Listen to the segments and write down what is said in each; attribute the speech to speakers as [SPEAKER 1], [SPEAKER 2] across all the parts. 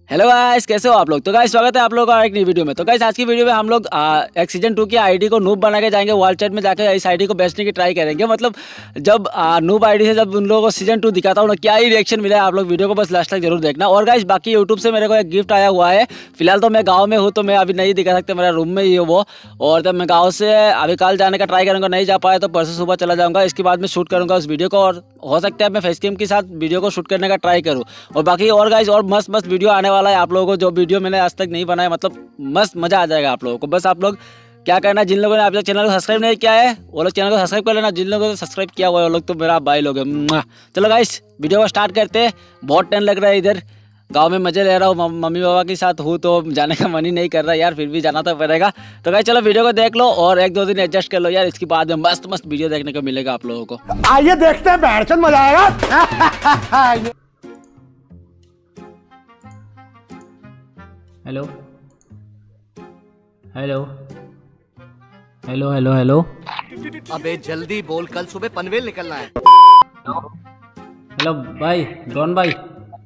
[SPEAKER 1] Hello guys, कैसे हो आप लोग। तो गाइस स्वागत है आप लोगों का एक नई वीडियो में। तो गाइस आज की वीडियो में हम लोग एक सीजन 2 की आईडी को नूब बना के जाएंगे। वर्ल्ड चैट में जाकर इस आईडी को बेचने की ट्राई करेंगे। मतलब जब नूब आईडी से जब उन लोगों को सीजन 2 दिखाता हूँ ना, क्या ही रिएक्शन मिला है आप लोग वीडियो को बस लास्ट तक जरूर देखना। और गाइस बाकी यूट्यूब से मेरे को एक गिफ्ट आया हुआ है। फिलहाल तो मैं गाँव में हूँ तो मैं अभी नहीं दिखा सकता, मेरा रूम में ही है वो। और जब मैं गाँव से अभी कल जाने का ट्राई करूँगा, नहीं जा पाया तो परसों सुबह चला जाऊँगा। इसके बाद मैं शूट करूँगा उस वीडियो को, और हो सकता है मैं फेस कैम के साथ वीडियो को शूट करने का ट्राई करूँ। और बाकी और गाइस और मस्त मस्त वीडियो आने वाला है आप लोगों को, जो वीडियो मैंने आज तक नहीं बनाया। मतलब मस्त मजा आ जाएगा आप लोगों को। बस आप लोग क्या करना, जिन लोगों ने अभी तक चैनल को सब्सक्राइब नहीं किया है वो लोग चैनल को सब्सक्राइब कर लेना। जिन लोगों ने सब्सक्राइब किया हुआ है वो लोग तो मेरा भाई लोग हैं। चलो गाइस वीडियो को स्टार्ट करते हैं। बहुत टाइम लग रहा है इधर, गांव में मजे ले रहा हूँ। मम्मी पापा के साथ हूँ तो जाने का मन ही नहीं कर रहा यार, फिर भी जाना तो पड़ेगा। तो गाइस चलो वीडियो को देख लो और एक दो दिन एडजस्ट कर लो यार। इसके बाद में मस्त मस्त वीडियो देखने को मिलेगा आप लोगों को।
[SPEAKER 2] आइए देखते हैं, बैठचंद मजा आएगा।
[SPEAKER 3] Hello hello hello hello hello.
[SPEAKER 4] अबे जल्दी बोल, कल सुबह पनवेल निकलना है।
[SPEAKER 3] हेलो भाई, डॉन भाई।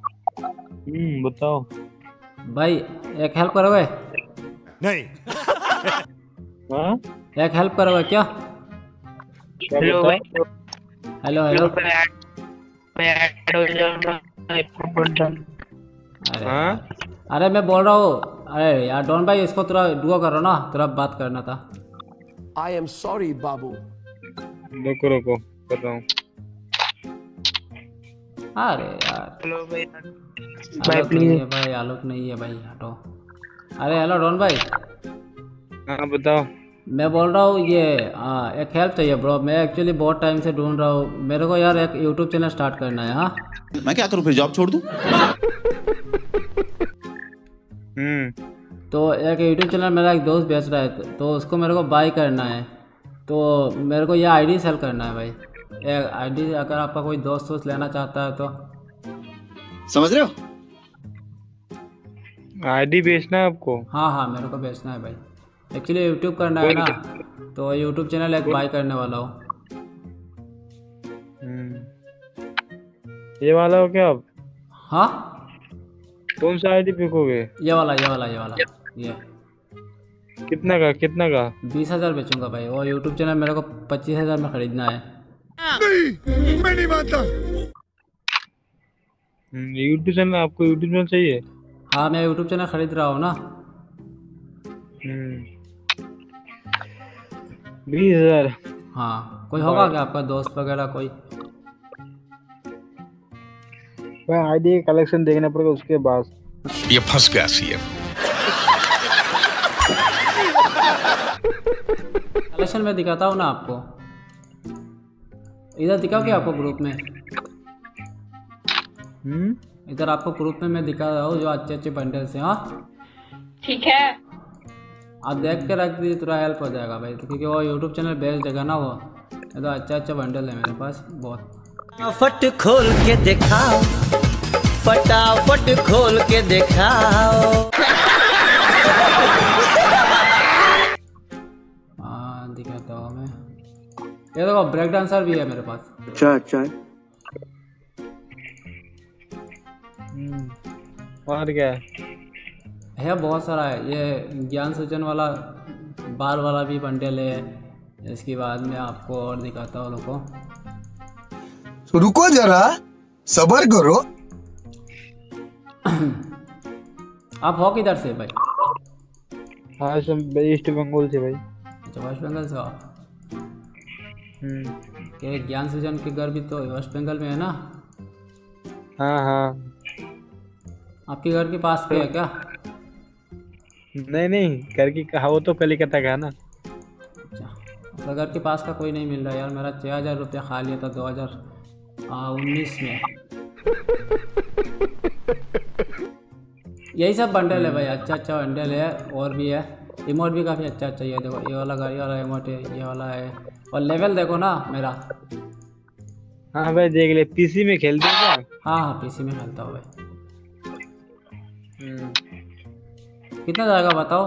[SPEAKER 5] बताओ
[SPEAKER 3] भाई एक हेल्प करोगे?
[SPEAKER 2] नहीं।
[SPEAKER 5] हाँ
[SPEAKER 3] एक हेल्प करोगे क्या?
[SPEAKER 5] हेलो भाई।
[SPEAKER 3] Hello hello.
[SPEAKER 5] हाँ
[SPEAKER 3] अरे मैं बोल रहा हूँ, अरे यार डॉन भाई इसको थोड़ा डुओ करो ना, थोड़ा बात करना था।
[SPEAKER 2] आई एम सॉरी बाबू।
[SPEAKER 5] रुको रुको कर रहा हूँ।
[SPEAKER 3] अरे यार
[SPEAKER 6] हेलो भाई।
[SPEAKER 3] आलोक नहीं है भाई, आलोक नहीं है भाई, हटो। अरे हेलो डॉन भाई।
[SPEAKER 5] हाँ बताओ।
[SPEAKER 3] मैं बोल रहा हूँ ये एक हेल्प चाहिए ब्रो। मैं एक्चुअली बहुत टाइम से ढूंढ रहा हूँ, मेरे को यार एक यूट्यूब चैनल स्टार्ट करना है। हाँ
[SPEAKER 7] मैं क्या करूं, फिर जॉब छोड़ दूं?
[SPEAKER 3] तो एक यूट्यूब चैनल मेरा एक दोस्त बेच रहा है, तो उसको मेरे को बाय करना है। तो मेरे को ये आईडी सेल करना है भाई। एक आईडी अगर आपका कोई दोस्त लेना चाहता है तो।
[SPEAKER 7] समझ रहे हो?
[SPEAKER 5] आईडी बेचना है आपको?
[SPEAKER 3] हाँ हाँ मेरे को बेचना है भाई। एक्चुअली यूट्यूब करना है ना, तो यूट्यूब चैनल एक बाय करने वाला हूँ।
[SPEAKER 5] ये वाला हो क्या आप?
[SPEAKER 3] हाँ
[SPEAKER 5] कौन सा आईडी बेचोगे?
[SPEAKER 3] ये वाला ये वाला ये वाला ये।
[SPEAKER 5] कितना का
[SPEAKER 3] 20,000 बेचूंगा भाई। और यूट्यूब चैनल मेरे को 25,000 में खरीदना है।
[SPEAKER 2] नहीं, मैं नहीं मानता।
[SPEAKER 5] YouTube channel? आपको यूट्यूब चैनल चाहिए?
[SPEAKER 3] हाँ मैं यूट्यूब चैनल खरीद रहा हूँ ना।
[SPEAKER 5] 20,000?
[SPEAKER 3] हाँ कोई होगा क्या आपका दोस्त वगैरह कोई?
[SPEAKER 5] भाई आईडी का कलेक्शन देखना पड़ेगा उसके बाद।
[SPEAKER 7] ये फंस गया सीएम।
[SPEAKER 3] कलेक्शन में दिखाता हूँ ना आपको, इधर दिखाओ क्या आपको ग्रुप में? इधर आपको ग्रुप में मैं दिखा रहा हूँ जो अच्छे अच्छे बंडल्स हैं। हाँ
[SPEAKER 6] ठीक है।
[SPEAKER 3] आप देख के रख दीजिए, थोड़ा हेल्प हो जाएगा भाई। तो क्योंकि वो यूट्यूब चैनल बेच देगा ना वो। ये तो अच्छा अच्छा बंडल है मेरे पास बहुत।
[SPEAKER 4] फट खोल के दिखाओ, फटाफट खोल के दिखाओ।
[SPEAKER 3] हाँ दिखाता हूँ मैं। ये देखो ब्रेक डांसर भी है मेरे पास।
[SPEAKER 2] अच्छा
[SPEAKER 5] और क्या
[SPEAKER 3] है बहुत सारा है। ये ज्ञान सृजन वाला बाल वाला भी बंडल है। इसके बाद में आपको और दिखाता हूँ लोगों।
[SPEAKER 2] तो रुको जरा, सबर करो।
[SPEAKER 3] आप हो किधर से भाई?
[SPEAKER 5] हाँ सब ईस्ट बंगाल से भाई।
[SPEAKER 3] अच्छा वेस्ट बंगाल से हो आप? ये ज्ञान सृजन के घर भी तो वेस्ट बंगाल में है ना?
[SPEAKER 5] हाँ हाँ।
[SPEAKER 3] आपके घर के पास पे है क्या?
[SPEAKER 5] नहीं घर की कहा, वो तो कलिकता का है ना।
[SPEAKER 3] अच्छा तो घर के पास का कोई नहीं मिल रहा यार। मेरा 6,000 रुपया खा लिया था 2019 में। यही सब बंडल है भाई, अच्छा अच्छा बंडल है। और भी है, इमोट भी काफ़ी अच्छा अच्छा है। देखो ये वाला गाड़ी वाला इमोट है, ये वाला है। और लेवल देखो ना मेरा।
[SPEAKER 5] हाँ भाई देख ले। पीसी में खेलते हो क्या?
[SPEAKER 3] हाँ हाँ पीसी में खेलता हूँ भाई। कितना जाएगा बताओ?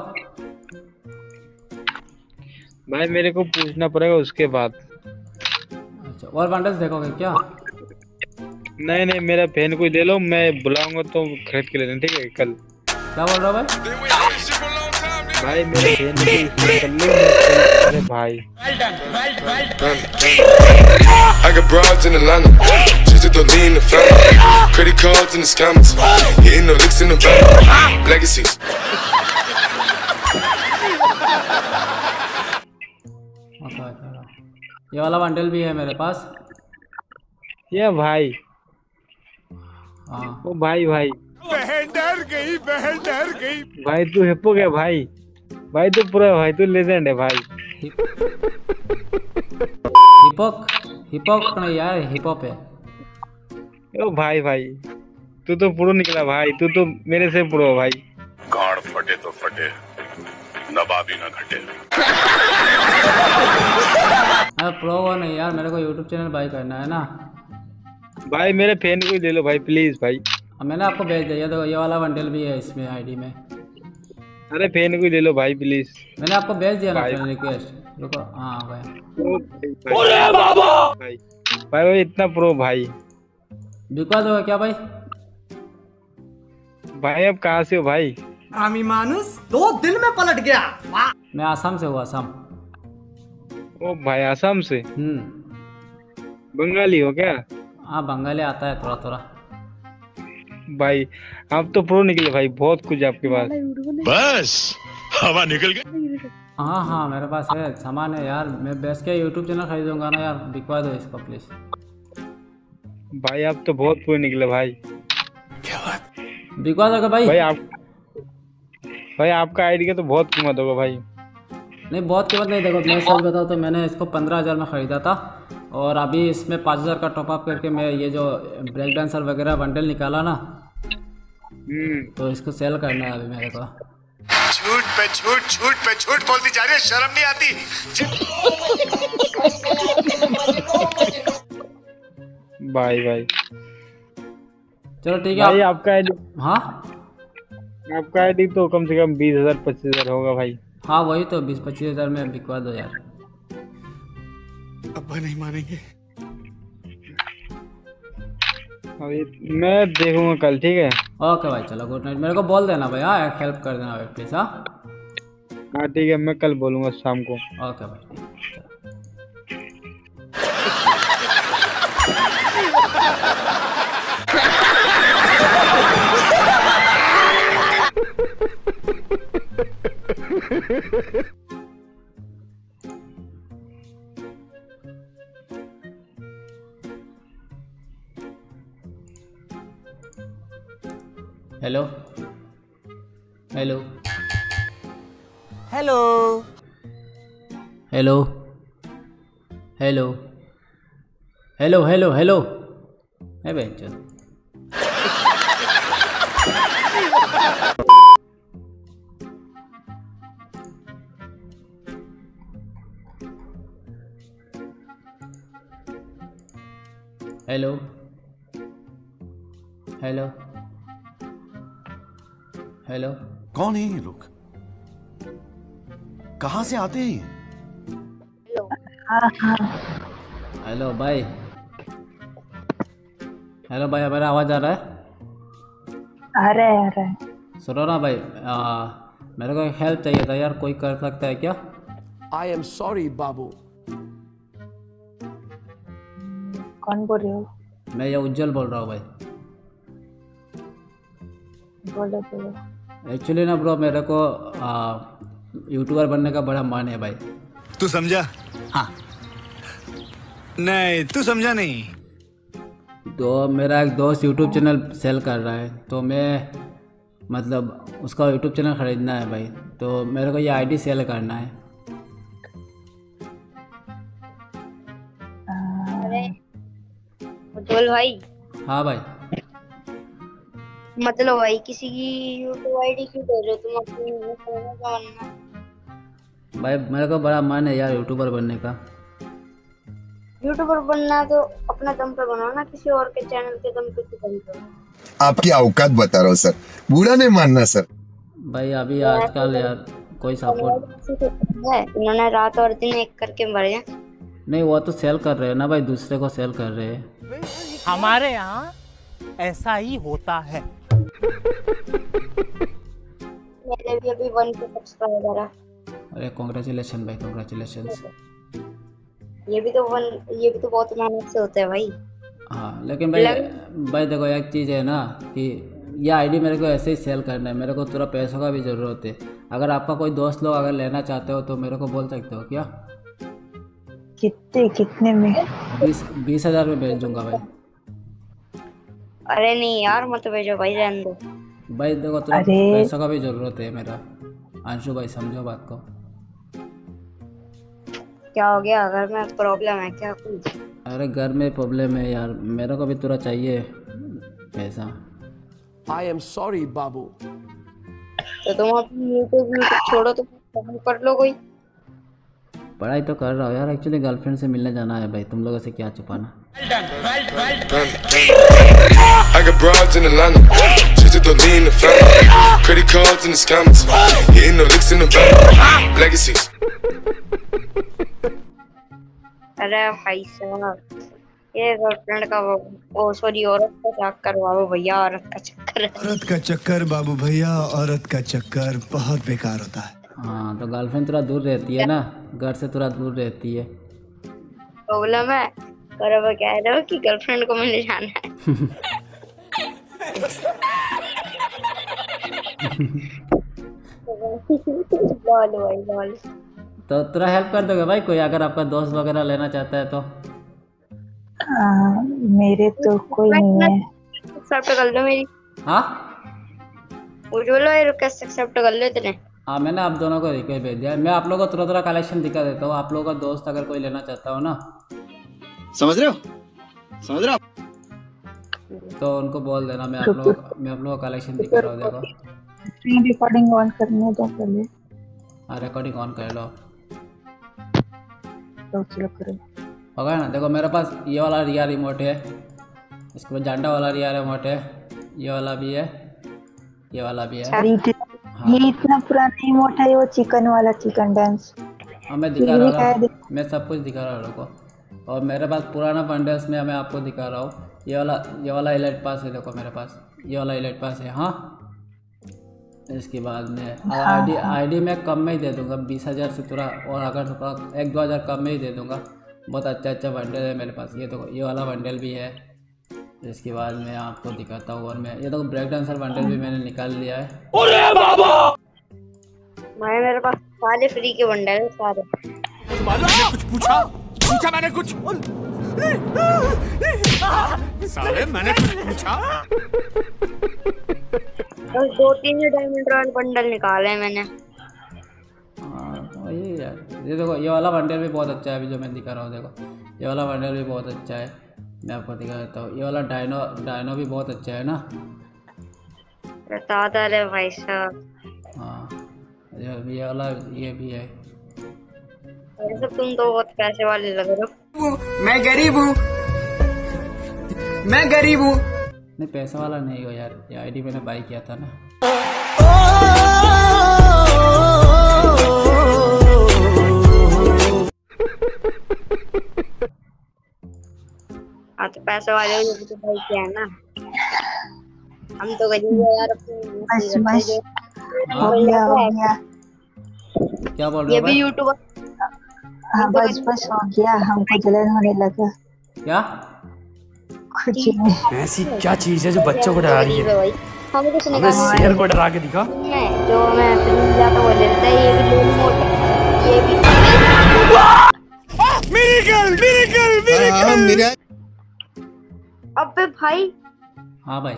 [SPEAKER 5] भाई मेरे को पूछना पड़ेगा उसके बाद।
[SPEAKER 3] अच्छा और बंडल्स देखोगे क्या?
[SPEAKER 5] नहीं नहीं, मेरा फैन कोई ले लो, मैं बुलाऊंगा तो खरीद के ले लेना, ठीक है कल।
[SPEAKER 3] क्या बोल रहा भाई?
[SPEAKER 5] भाई मेरे फैन कोई कर लो, अरे भाई
[SPEAKER 6] I got broads in Atlanta, just to lean in the family. Credit cards and the scammers, hitting the licks in the back. Legacies.
[SPEAKER 3] ये वाला बंडल भी है मेरे पास।
[SPEAKER 5] ये भाई,
[SPEAKER 3] हाँ
[SPEAKER 5] ओ भाई भाई
[SPEAKER 2] बहन डर गई।
[SPEAKER 5] भाई तू हिप्पो क्या भाई? भाई तू पूरा, भाई तू लेजेंड है भाई।
[SPEAKER 3] हिपॉप नहीं यार, हिपॉप है।
[SPEAKER 5] ओ भाई भाई तू तो प्रो निकला भाई, तू तो मेरे से प्रो है भाई।
[SPEAKER 7] गाड़ फटे तो फटे, नवाबी ना घटे।
[SPEAKER 3] अरे प्रो वो नहीं यार, मेरे को यूट्यूब चैनल बाई करना है ना
[SPEAKER 5] भाई। मेरे फैन को दे लो भाई प्लीज भाई।
[SPEAKER 3] अब मैंने आपको भेज दिया, तो ये वाला बंडल भी है इसमें आईडी में।
[SPEAKER 5] अरे फैन को दे लो भाई प्लीज।
[SPEAKER 3] मैंने आपको भेज दिया ना
[SPEAKER 5] भाई।
[SPEAKER 3] Friend request. रुको, हाँ भाई।
[SPEAKER 5] भाई भाई भाई इतना प्रो भाई।
[SPEAKER 3] बिकवा दो क्या भाई?
[SPEAKER 5] भाई अब कहाँ से हो भाई?
[SPEAKER 2] आमी मानुस 2 दिन में पलट गया। वाह।
[SPEAKER 3] मैं आसाम से हूँ, आसाम।
[SPEAKER 5] ओ भाई आसाम से? बंगाली हो क्या?
[SPEAKER 3] हाँ बंगाली आता है थोड़ा थोड़ा।
[SPEAKER 5] भाई आप तो प्रो निकले भाई, बहुत कुछ आपके पास।
[SPEAKER 7] बस हवा निकल गई।
[SPEAKER 3] हाँ हाँ मेरे पास है, सामान है यार। मैं बेच के यूट्यूब चैनल खरीदूंगा ना यार, बिकवा दो इसको प्लीज।
[SPEAKER 5] भाई आप तो बहुत प्रो निकले भाई।
[SPEAKER 3] बिकवा दोगे भाई?
[SPEAKER 5] भाई आपका आईडी का तो बहुत कीमत होगा भाई।
[SPEAKER 3] नहीं बहुत कीमत नहीं, देखो मैं सच बताऊँ तो मैंने इसको 15,000 में ख़रीदा था, और अभी इसमें 5,000 का टॉपअप करके मैं ये जो ब्रेक डांसर वगैरह बंडल निकाला ना, तो इसको सेल करना है अभी मेरे को।
[SPEAKER 4] झूठ पे झूठ बोलती जा रही है, शर्म नहीं आती।
[SPEAKER 5] भाई भाई
[SPEAKER 3] चलो ठीक है
[SPEAKER 5] भाई आपका आईडी,
[SPEAKER 3] हाँ
[SPEAKER 5] आपका आईडी तो कम से कम 20,000-25,000 होगा भाई।
[SPEAKER 3] हाँ वही तो 20-25 में बिकवा दो यार।
[SPEAKER 4] अब्बा नहीं मानेंगे।
[SPEAKER 5] अभी मैं देखूंगा कल, ठीक है?
[SPEAKER 3] ओके भाई चलो, गुड नाइट। मेरे को बोल देना भाई, हाँ एक हेल्प कर देना भाई प्लीज़। हाँ
[SPEAKER 5] हाँ ठीक है, मैं कल बोलूंगा शाम को।
[SPEAKER 3] ओके भाई। Hello hello
[SPEAKER 2] hello
[SPEAKER 3] hello hello hello hello hello है भाई चल। हेलो हेलो हेलो
[SPEAKER 4] कौन है ये लोग? कहाँ से आते हैं?
[SPEAKER 3] हेलो भाई, हेलो भाई, हमारा आवाज़ आ रहा है?
[SPEAKER 8] आ रहा है।
[SPEAKER 3] सुनो ना भाई, मेरे को हेल्प चाहिए था यार, कोई कर सकता है क्या?
[SPEAKER 2] आई एम सॉरी बाबू।
[SPEAKER 8] कौन बोल रहे हो?
[SPEAKER 3] मैं ये उज्जवल बोल रहा हूँ भाई।
[SPEAKER 8] बोलो।
[SPEAKER 3] एक्चुअली ना ब्रो, मेरे को यूट्यूबर बनने का बड़ा मन है भाई।
[SPEAKER 4] तू समझा? हाँ। नहीं तू समझा नहीं।
[SPEAKER 3] तो मेरा एक दोस्त यूट्यूब चैनल सेल कर रहा है, तो मैं मतलब उसका यूट्यूब चैनल ख़रीदना है भाई, तो मेरे को ये आईडी सेल करना है।
[SPEAKER 8] अरे उज्जवल भाई।
[SPEAKER 3] हाँ भाई।
[SPEAKER 8] मतलब भाई किसी की यूट्यूब आईडी क्यों कर रहे हो तुम? अपनी बनना का बनना।
[SPEAKER 3] भाई मेरे को बड़ा मन है यार यूट्यूबर बनने का।
[SPEAKER 8] यूट्यूबर बनना तो अपना दम पे बनाओ ना, किसी और के चैनल के दम पे क्यों करो?
[SPEAKER 9] आपकी औकात बता रहा हूँ सर, बुरा नहीं मानना सर।
[SPEAKER 3] भाई अभी आजकल यार कोई सपोर्ट
[SPEAKER 8] है, उन्होंने रात और दिन एक करके मरे हैं।
[SPEAKER 3] नहीं, वो तो सेल कर रहे हैं ना भाई, दूसरे को सेल कर रहे हैं।
[SPEAKER 2] हमारे यहाँ ऐसा ही होता है।
[SPEAKER 8] मेरे भी अभी 1K सब्सक्राइबर है।
[SPEAKER 3] अरे कॉन्ग्रेचुलेशन भाई, कॉन्ग्रेचुलेशन।
[SPEAKER 8] ये भी तो बहुत मेहनत से होता है भाई।
[SPEAKER 3] हाँ लेकिन भाई देखो एक चीज़ है ना कि ये आईडी मेरे को ऐसे ही सेल करना है, मेरे को थोड़ा पैसों का भी ज़रूरत है। अगर आपका कोई दोस्त लोग अगर लेना चाहते हो तो मेरे को बोल सकते हो क्या?
[SPEAKER 10] कितने में?
[SPEAKER 3] 20,000 में भेज दूंगा भाई।
[SPEAKER 8] अरे नहीं यार मत भेजो भाई, रहने दो
[SPEAKER 3] भाई। देखो थोड़ा पैसों का भी ज़रूरत है मेरा। अंशु भाई समझो बात को।
[SPEAKER 8] क्या हो गया? घर में प्रॉब्लम है क्या कुछ?
[SPEAKER 3] अरे घर में प्रॉब्लम है यार, मेरे को भी थोड़ा चाहिए पैसा।
[SPEAKER 2] आई एम सॉरी बाबू।
[SPEAKER 8] तो तुम अपनी यूट्यूब छोड़ो तो कर लो कोई।
[SPEAKER 3] पढ़ाई तो कर रहा हूँ यार, एक्चुअली गर्लफ्रेंड से मिलने जाना है भाई, तुम लोगों से क्या छुपाना।
[SPEAKER 6] I got broads in Atlanta, just to lean the family. Credit cards and the scammers, hitting no licks in the bank. Legacies.
[SPEAKER 8] अरे भाई साहब, ये गर्लफ्रेंड का वो सॉरी औरत का चक्कर बाबू भैया, औरत का चक्कर।
[SPEAKER 11] औरत का चक्कर बाबू भैया, औरत का चक्कर बहुत बेकार होता है।
[SPEAKER 3] हाँ तो गर्लफ्रेंड थोड़ा दूर रहती है ना, घर से थोड़ा दूर रहती है।
[SPEAKER 8] प्रॉब्लम है पर अब कह रहे हो कि गर्लफ्रेंड को मिलने जाना है। लॉल भाई लॉल।
[SPEAKER 3] तो थोड़ा हेल्प कर दोगे भाई कोई, अगर आपका दोस्त वगैरह लेना चाहता है तो?
[SPEAKER 10] मेरे तो कोई नहीं है।
[SPEAKER 8] एक्सेप्ट कर लो मेरी।
[SPEAKER 3] हाँ
[SPEAKER 8] उज्ज्वल रिक्वेस्ट एक्सेप्ट कर लो इतने।
[SPEAKER 3] हाँ मैंने आप दोनों को रिक्वेस्ट भेज दिया। मैं आप लोगों को थोड़ा कलेक्शन दिखा देता हूँ। आप लोगों का दोस्त अगर कोई लेना चाहता हो ना,
[SPEAKER 1] समझ रहे हो
[SPEAKER 3] तो उनको बोल देना। मैं आप लोगों को कलेक्शन दिखा रहा हूँ। देखो
[SPEAKER 10] रिकॉर्डिंग ऑन करने दो पहले।
[SPEAKER 3] हाँ रिकॉर्डिंग ऑन कर लो।
[SPEAKER 10] तो चलो करो।
[SPEAKER 3] होगा ना? देखो मेरे पास ये वाला रिया रिमोट है, इसके बाद झंडा वाला रिया रिमोट है, ये वाला भी है, ये वाला भी है।
[SPEAKER 10] ये इतना पुराना रिमोट है, वो चिकन वाला चिकन डांस।
[SPEAKER 3] हाँ मैं दिखा रहा हूँ, मैं सब कुछ दिखा रहा हूँ लोगों को। और मेरे पास पुराना बंडल्स में मैं आपको दिखा रहा हूँ। ये वाला इलाइट पास है, देखो मेरे पास ये वाला इलाइट पास है। हाँ इसके बाद में आईडी मैं कम में ही दे दूंगा, 20,000 से थोड़ा, और अगर थोड़ा 1-2 हज़ार कम में ही दे दूंगा। बहुत अच्छा बंडल है मेरे पास। ये देखो ये वाला बंडल भी है। इसके बाद मैं आपको दिखाता हूँ। और मैं ये देखो ब्रेक डांसर बंडल भी मैंने निकाल लिया है।
[SPEAKER 8] अरे बाबा मेरे पास सारे फ्री के बंडल है सारे।
[SPEAKER 2] कुछ पूछा मैंने कुछ साले मैंने कुछ पूछा।
[SPEAKER 8] 2-3 डायमंड रॉयल बंडल निकाले हैं मैंने।
[SPEAKER 3] हाँ ये यार, ये देखो ये वाला बंडल भी बहुत अच्छा है अभी जो मैं दिखा रहा हूँ। देखो ये वाला बंडल भी बहुत अच्छा है, मैं आपको दिखा देता हूँ। ये वाला डायनो भी बहुत अच्छा है ना।
[SPEAKER 8] बता रहे भाई साहब।
[SPEAKER 3] हाँ ये वाला ये भी है।
[SPEAKER 8] वैसे तुम तो बहुत पैसे वाले लग रहे हो।
[SPEAKER 2] मैं गरीब हूँ।
[SPEAKER 3] नहीं पैसा वाला नहीं हो यार, ये आईडी मैंने बाई किया था ना।
[SPEAKER 8] हाँ तो पैसे वाले हो तो भाई क्या है ना, हम तो गरीब है यार।
[SPEAKER 10] बस हो गया।
[SPEAKER 3] क्या बोल रहे हो?
[SPEAKER 8] ये भी यूट्यूबर।
[SPEAKER 10] हाँ बस हो गया, हमको जलन होने लगा।
[SPEAKER 3] क्या
[SPEAKER 10] कुछ नहीं।
[SPEAKER 2] ऐसी क्या चीज है जो बच्चों को डरा रही है?
[SPEAKER 8] हमें कुछ नहीं
[SPEAKER 2] हमें शेर को डरा के दिखा।
[SPEAKER 8] जो मैं फिल्म जाता वो ले लेता है। ये भी रिमोट है, ये भी
[SPEAKER 11] मेरे
[SPEAKER 8] अबे भाई।
[SPEAKER 3] हाँ भाई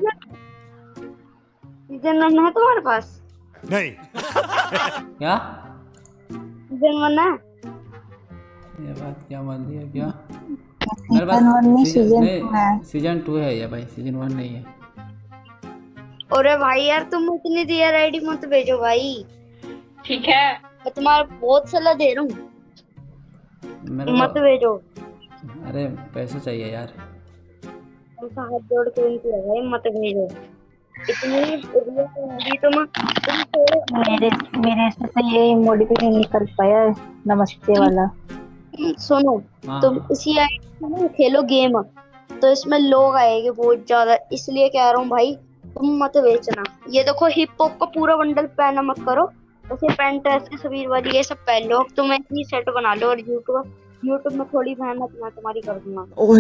[SPEAKER 8] सीजन 1 है तुम्हारे पास?
[SPEAKER 2] नहीं।
[SPEAKER 3] क्या
[SPEAKER 8] सीजन 1 है?
[SPEAKER 3] ये बात क्या मान दी है क्या?
[SPEAKER 10] मेरे पास
[SPEAKER 3] सीजन 2 है ये भाई, सीजन 1 नहीं है।
[SPEAKER 8] अरे भाई यार तुम इतनी देर आईडी मत भेजो भाई, ठीक है? मैं तुम्हारा बहुत सलाह दे रहा हूँ, मत भेजो।
[SPEAKER 3] अरे पैसे चाहिए यार,
[SPEAKER 8] तुमसे हाथ जोड़ के विनती है भाई, मत भेजो। इतनी तुम
[SPEAKER 10] मेरे से तो ये इमोजी भी नहीं निकल पाया है, नमस्ते वाला।
[SPEAKER 8] सुनो तुम इसी आईडी में खेलो गेम, तो इसमें लोग आएंगे बहुत ज्यादा, इसलिए कह रहा हूँ भाई तुम मत बेचना। ये देखो हिप हॉप का पूरा बंडल पहना मत करो, जैसे पैंट है इसके सभी वाली ये सब पहन लो, तुम एक ही सेट बना लो और यूट्यूब में थोड़ी मेहनत मैं तुम्हारी कर दूंगा।
[SPEAKER 2] ओह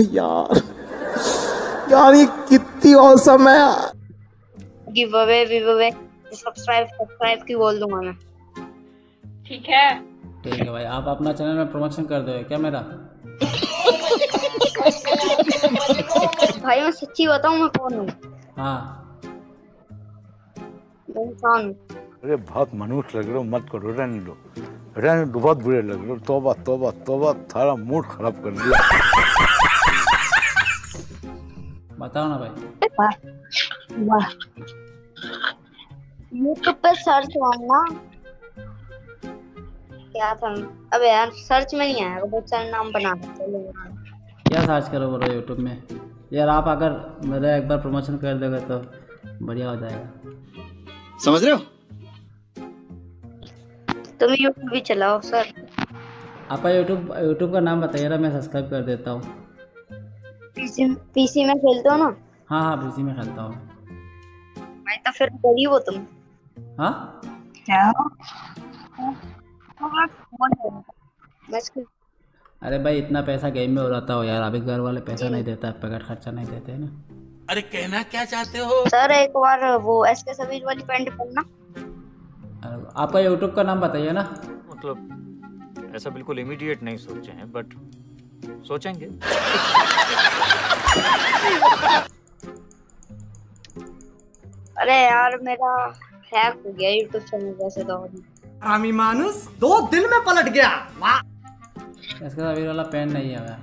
[SPEAKER 2] यार ये कितनी औसम है।
[SPEAKER 8] गिव अवे सब्सक्राइब की बोल दूंगा मैं। ठीक है
[SPEAKER 3] भाई, आप अपना चैनल में प्रमोशन कर दो क्या मेरा?
[SPEAKER 8] भाई मैं सच्ची बताऊं मैं कौन हूँ?
[SPEAKER 3] हाँ
[SPEAKER 8] इंसान।
[SPEAKER 12] अरे बहुत मनुष्य लग रहे हो, मत करो, रहने दो, बहुत बुरे लग रहे हो। तौबा तौबा तौबा, थारा मूड खराब कर दिया।
[SPEAKER 3] बताओ ना भाई।
[SPEAKER 10] वाह
[SPEAKER 8] यूट्यूब पे सर्च मारना क्या था, अबे यार सर्च में नहीं आया, बहुत सारे नाम बना
[SPEAKER 3] क्या सर्च करो बोलो यूट्यूब में यार? आप अगर मेरा एक बार प्रमोशन कर दोगे तो बढ़िया हो जाएगा,
[SPEAKER 13] समझ रहे हो?
[SPEAKER 8] तुम यूट्यूब भी चलाओ सर।
[SPEAKER 3] आपका यूट्यूब का नाम बताइए ना, मैं सब्सक्राइब कर देता हूँ।
[SPEAKER 8] पीसी में खेलते हो ना?
[SPEAKER 3] हाँ पीसी में खेलता हूँ।
[SPEAKER 8] भाई तो फिर गरीब हो तुम।
[SPEAKER 3] हाँ
[SPEAKER 8] क्या?
[SPEAKER 3] अरे भाई इतना पैसा गेम में उड़ाता हो यार, अभी घर वाले पैसा नहीं देता, पैकेट खर्चा नहीं देते ना।
[SPEAKER 13] अरे कहना क्या चाहते हो
[SPEAKER 8] सर? एक बार वो एसके सबीर वाली पैंट पहनना।
[SPEAKER 3] आपका यूट्यूब का नाम बताइए ना।
[SPEAKER 14] मतलब ऐसा बिल्कुल इमीडिएट नहीं सोचे हैं, बट सोचेंगे।
[SPEAKER 8] अरे यार मेरा हैक हो गया यूट्यूब चैनल वैसे तो।
[SPEAKER 2] आमी मानुस 2 दिन में पलट गया।
[SPEAKER 3] इसका अभी वाला पेन नहीं है।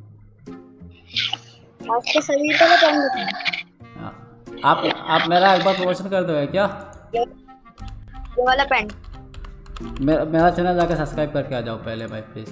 [SPEAKER 8] आपके सभी वाला पेन।
[SPEAKER 3] आप मेरा एक बार प्रमोशन कर दोगे क्या?
[SPEAKER 8] ये वाला पेन।
[SPEAKER 3] मेरा चैनल जाके सब्सक्राइब करके आ जाओ पहले भाई प्लीज।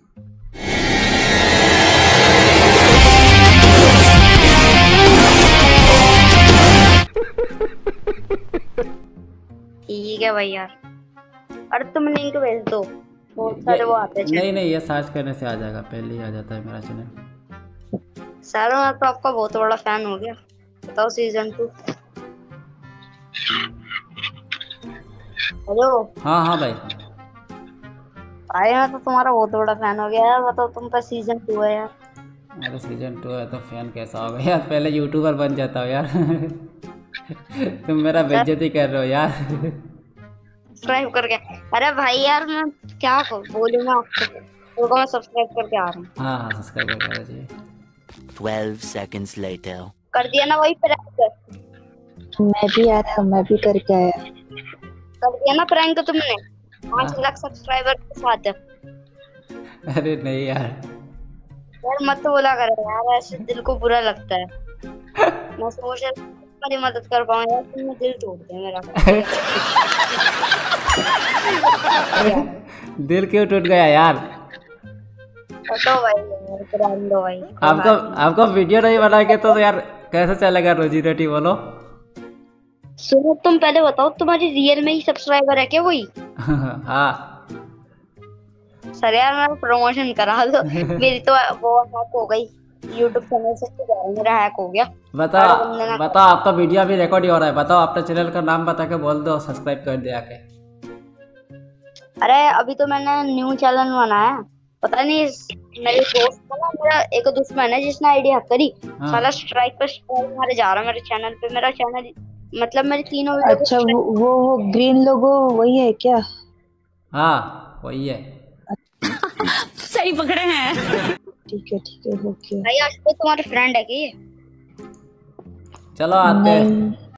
[SPEAKER 8] ठीक है भाई यार, अरे तुम लिंक भेज दो, बहुत सारे वो आते हैं।
[SPEAKER 3] नहीं ये सर्च करने से आ जाएगा, पहले ही आ जाता है मेरा चैनल।
[SPEAKER 8] सर मैं तो आपका बहुत बड़ा फैन हो गया। बताओ सीजन 2। हेलो।
[SPEAKER 3] हाँ भाई।
[SPEAKER 8] भाई मैं तो तुम्हारा बहुत बड़ा फैन हो गया यार, बताओ तुम पर सीजन 2 है यार।
[SPEAKER 3] अरे सीजन 2 है तो फैन कैसा होगा यार, पहले यूट्यूबर बन जाता हो यार। तुम मेरा बेइज्जती कर रहे हो यार।
[SPEAKER 8] सब्सक्राइब करके। अरे भाई यार मैं क्या बोलूं ना आपको, तो मैं सब्सक्राइब करके आ रहा हूँ।
[SPEAKER 3] हाँ सब्सक्राइब करके आ जाइए।
[SPEAKER 15] 12 seconds later.
[SPEAKER 8] कर दिया ना वही प्रैंक?
[SPEAKER 10] मैं भी आ रहा हूँ, मैं भी करके आया।
[SPEAKER 8] कर दिया ना प्रैंक तुमने 5 लाख सब्सक्राइबर के साथ?
[SPEAKER 3] अरे नहीं यार
[SPEAKER 8] मत बोला करो यार, ऐसे दिल को बुरा लगता है। मैं सोच रहा तुम्हारी मदद कर पाऊँ यार, तुमने दिल तोड़ दिया मेरा।
[SPEAKER 3] दिल क्यों टूट गया यार?
[SPEAKER 8] तो भाई
[SPEAKER 3] आपको वीडियो नहीं बनाएंगे तो यार कैसे चलेगा रोजी रोटी बोलो?
[SPEAKER 8] सुनो तुम पहले बताओ, तुम्हारी रियल में ही सब्सक्राइबर है क्या कोई?
[SPEAKER 3] हाँ
[SPEAKER 8] सर यार मेरा प्रमोशन करा दो। मेरी तो वो हैक हो गई यूट्यूब चैनल से, मेरा हैक हो गया।
[SPEAKER 3] बताओ आपका वीडियो भी रिकॉर्ड ही हो रहा है, बताओ अपने चैनल का नाम बता के बोल दो सब्सक्राइब कर दे आके।
[SPEAKER 8] अरे अभी तो मैंने न्यू चैनल बनाया, पता नहीं मेरे दोस्त का ना, मेरा एक दुश्मन है जिसने आईडी हैक करी। साला स्ट्राइक पे स्ट्राइक मारे जा रहा है मेरे चैनल पे। मेरा चैनल मतलब मेरी तीनों वीडियो।
[SPEAKER 10] अच्छा वो ग्रीन लोगो वही है क्या?
[SPEAKER 3] हाँ वही है।
[SPEAKER 8] सही पकड़े हैं।
[SPEAKER 10] ठीक है ओके।
[SPEAKER 8] भाई आज तो तुम्हारे फ्रेंड है क्या?
[SPEAKER 3] चलो आते हैं।